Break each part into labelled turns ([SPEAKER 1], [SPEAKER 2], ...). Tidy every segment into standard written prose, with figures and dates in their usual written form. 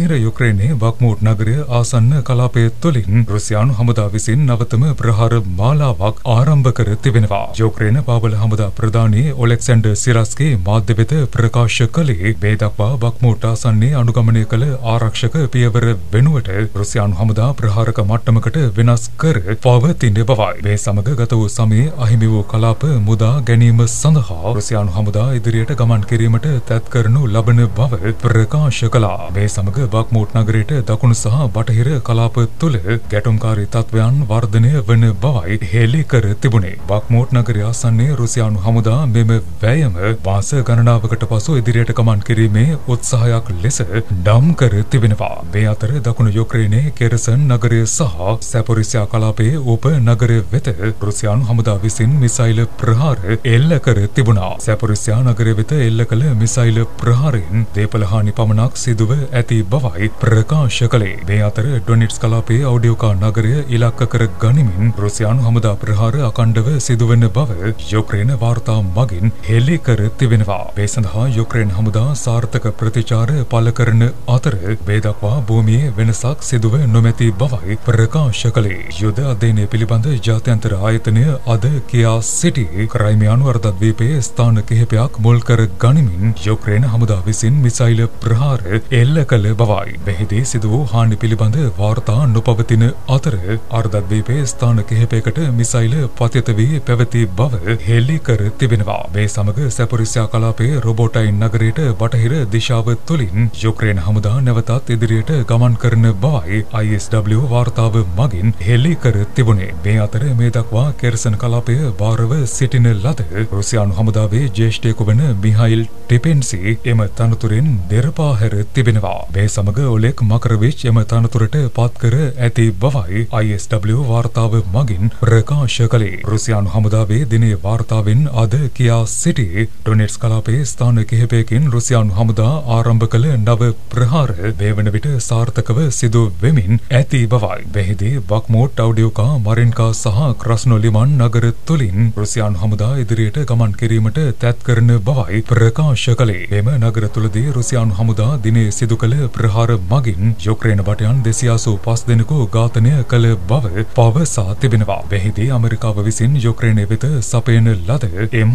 [SPEAKER 1] බටහිර යුක්‍රේනයේ බක්මූට් නගරය ආසන්න කලාපය තුළින් රුසියානු හමුදා විසින් නවතම ප්‍රහාර මාලාවක් ආරම්භ කර තිබෙනවා. යුක්‍රේන පාබල හමුදා ප්‍රධානී ඔලෙක්සැන්ඩර් සිරස්කි මාධ්‍ය වෙත ප්‍රකාශ කළේ මේ දක්වා බක්මූට් ආසන්නයේ අනුගමනය කළ ආරක්ෂක පියවර වෙනුවට රුසියානු හමුදා ප්‍රහාරක මට්ටමකට වෙනස් කර පවතින බවයි. මේ සමග ගත වූ සමයේ අහිමි වූ කලාප මුදා ගැනීම සඳහා රුසියානු හමුදා ඉදිරියට ගමන් කිරීමට තැත් කරනු ලබන බව ප්‍රකාශ කළා. මේ සමග බක්මූට් නගරයට දකුණු සහ බටහිර කලාප තුළ ගැටුම්කාරී තත්ත්වයන් වර්ධනය වන බවයි හෙළි කර තිබුණේ. බක්මූට් නගරය ආසන්නයේ රුසියානු හමුදා මෙම වැයම මාස ගණනාවකට පසු ඉදිරියට ගමන් කිරීමේ උත්සාහයක් ලෙස නම් කර තිබෙනවා. මේ අතර දකුණු යුක්‍රේනයේ කෙරසන් නගරය සහ සැපොරිසියා කලාපයේ උප නගරය වෙත රුසියානු හමුදා විසින් මිසයිල් ප්‍රහාර එල්ල කර තිබුණා. සැපොරිසියා නගරය වෙත එල්ල කළ මිසයිල් ප්‍රහාරයෙන් දේපල හානි පමණක් සිදුව ඇති බවයි ප්‍රකාශ කළේ. මේ අතර ඩොනෙට්ස් කලාපයේ අවඩියෝකා නගරය ඉලක්ක කර ගනිමින් රුසියානු හමුදා ප්‍රහාර අඛණ්ඩව සිදුවන බව යුක්‍රේන වාර්තා මගින් හෙළි කර තිබෙනවා. මේ සඳහා යුක්‍රේන හමුදා සාර්ථක ප්‍රතිචාර පළ කරන අතර මේ දක්වා භූමියේ වෙනසක් සිදුව නොමැති බවයි ප්‍රකාශ කළේ. යුද අධ්‍යයනය පිළිබඳ ජාත්‍යන්තර ආයතනය අද කියා සිටි ක්‍රයිමියානු අර්ධද්වීපයේ ස්ථාන කිහිපයක් මුල් කර ගනිමින් යුක්‍රේන හමුදා විසින් මිසයිල් ප්‍රහාර එල්ල කළ බවයි. මෙහිදී සිදු වූ හානි පිළිබඳ වාර්තා නොපවතින අතර අර්ධද්වීපයේ ස්ථාන කිහිපයකට මිසයිල් පතිත වී පැවති බව හෙළි කර තිබෙනවා. මේ සමග සැපොරිසියා කලාපයේ රොබෝටයින් නගරයට බටහිර දිශාව තුළින් යුක්‍රේන හමුදා නැවතත් ඉදිරියට ගමන් කරන බවයි ISW වාර්තාව මගින් හෙළි කර තිබුණේ. මේ අතර මේ දක්වා කෙර්සන් කලාපය භාරව සිටින ලද රුසියානු හමුදාවේ ජ්‍යෙෂ්ඨයෙකු වන මිහයිල් ටිපෙන්සි එම තනතුරෙන් දෙරපා හැර තිබෙනවා. මේ සමග ඔලෙක් මකරවිච් එම තනතුරට පත් කර ඇති බවයි ISW වාර්තාව මගින් ප්‍රකාශ කළේ. රුසියානු හමුදාවේ දිනේ වාර්තාවෙන් අද කියා සිටි ඩොනෙට්ස් කලාපයේ ස්ථාන කිහිපයකින් රුසියානු හමුදා ආරම්භ කළ නව ප්‍රහාර මේ වන විට සාර්ථකව සිදු වෙමින් ඇති බවයි. මෙහිදී බක්මූට් අවඩියෝකා මරින්කා සහ ක්‍රස්නොලිමන් නගර තුළින් රුසියානු හමුදා ඉදිරියට ගමන් කිරීමට තැත් කරන බවයි ප්‍රකාශ කළේ. මෙම නගර තුළදී රුසියානු හමුදා දිනේ සිදු කළ ප්‍රහාර මගින් යුක්‍රේන භටයන් 285 දෙනෙකු ඝාතනය කළ බව පවසා තිබෙනවා. මෙහිදී ඇමරිකාව විසින් යුක්‍රේනය වෙත සපයන ලද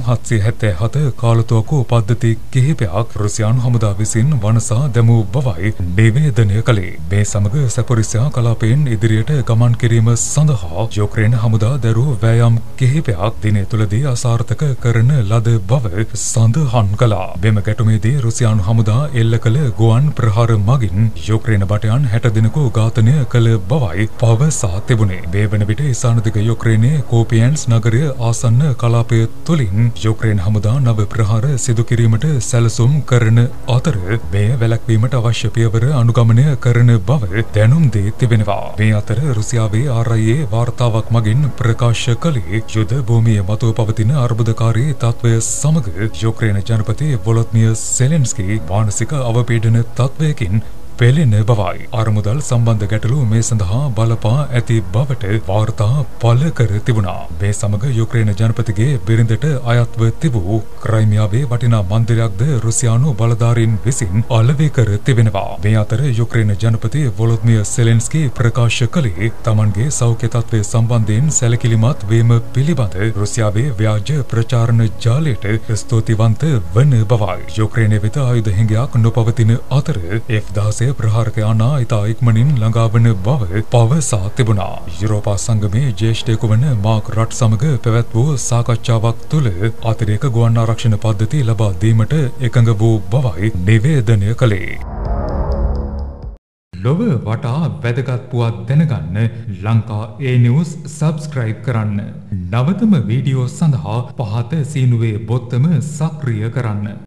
[SPEAKER 1] M777 කාලතුවක්කු පද්ධති කිහිපයක් රුසියානු හමුදා විසින් වනසා දැමූ බවයි නිවේදනය කළේ. මේ සමග සැපොරිසියා කලාපයෙන් ඉදිරියට ගමන් කිරීම සඳහා යුක්‍රේන හමුදා දැරූ වෑයම් කිහිපයක් දිනේ තුළදී අසාර්ථක කරන ලද බව සඳහන් කළා. මෙම ගැටුමේදී රුසියානු හමුදා එල්ල කළ ගුවන් ප්‍රහාර මගින් යුක්‍රේන භටයන් 60 දෙනෙකු ඝාතනය කළ බවයි පවසා තිබුණේ. මේ වන විට ඉසානදිග යුක්‍රේනයේ කෝපියන්ස් නගරය ආසන්න කලාපය තුළින් යුක්‍රේන හමුදා නව ප්‍රහාර සිදු කිරීමට සැලසුම් කරන අතර මේ වැළැක්වීමට අවශ්‍ය පියවර අනුගමනය කරන බව දැනුම් දී තිබෙනවා. මේ අතර රුසියාවේ RIA වාර්තාවක් මගින් ප්‍රකාශ කළේ යුද භූමියේ මතුව පවතින අර්බුදකාරී තත්ත්වය සමග යුක්‍රේන ජනපති වොලොදිමිර් සෙලෙන්ස්කී මානසික අවපීඩන තත්ත්වයකින් පෙළෙන බවයි. අරමුදල් සම්බන්ධ ගැටලු මේ සඳහා බලපා ඇති බවට වාර්තා පළ කර තිබුණා. මේ සමග යුක්‍රේන ජනපතිගේ බිරිඳට අයත්ව තිබූ ක්‍රයිමියාවේ වටිනා මන්දිරයක්ද රුසියානු බලධාරීන් විසින් අලෙවි කර තිබෙනවා. මේ අතර යුක්‍රේන ජනපති වොලොදිමිර් සෙලෙන්ස්කී ප්‍රකාශ කළේ තමන්ගේ සෞඛ්‍ය තත්ත්වය සම්බන්ධයෙන් සැලකිලිමත් වීම පිළිබඳ රුසියාවේ ව්‍යාජ ප්‍රචාරණ ජාලයට ස්තුතිවන්ත වන බවයි. යුක්‍රේනය වෙත ආයුධ හිඟයක් නොපවතින අතර F-16 ප්‍රහාරකයානා ඉතා ඉක්මනින් ළඟාවන බව පවසා තිබුණා. යුරෝපා සංගමේ ජ්‍යෙෂ්ඨයෙකු වන මාක් රට් සමග පැවැත් වූ සාකච්ඡාවක් තුළ අතිරේක ගුවන් ආරක්ෂණ පද්ධති ලබා දීමට එකඟ වූ බවයි නිවේදනය කළේ. ලොව වටා වැදගත් පුවත් දැනගන්න ලංකා A-News සබ්ස්ක්‍රයිබ් කරන්න. නවතම වීඩියෝ සඳහා පහත සීනුවේ බොත්තම සක්‍රිය කරන්න.